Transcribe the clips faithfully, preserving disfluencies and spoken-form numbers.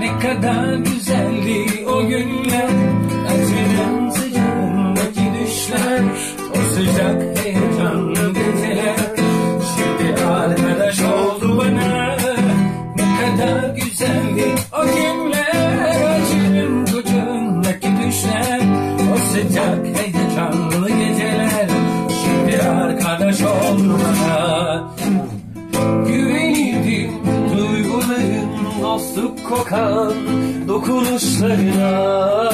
Ne kadar güzeldi o günler, acının sıcağındaki düşler, o sıcak heyecanlı geceler. Şimdi arkadaş oldu bana. Ne kadar güzeldi o günler, acının kucağındaki düşler, o sıcak heyecanlı geceler. Şimdi arkadaş oldu bana. Güvenirdim duyguların, dostluk kokan dokunuşlarına.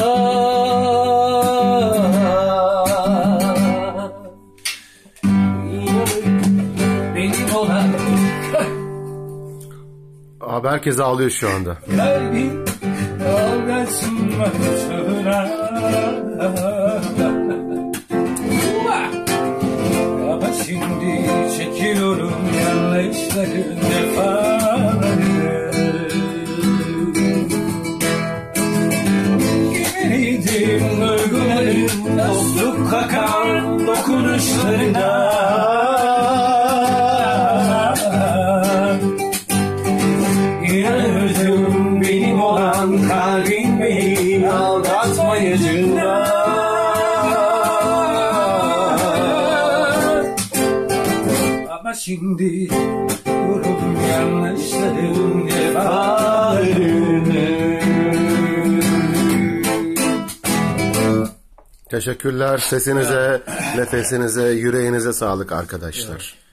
Benim olan Abi herkes ağlıyor şu anda. kalbim dalgasın başına. Ama şimdi çekiyorum yanlışların defaları. Güveniydim duyguların, dostluk kakan dokunuşlarına. İnanırdım benim olan, kalbim beni aldatmayacağına. Ama şimdi vururum yanlışların cefalarını. Teşekkürler. Sesinize, nefesinize, yüreğinize sağlık arkadaşlar.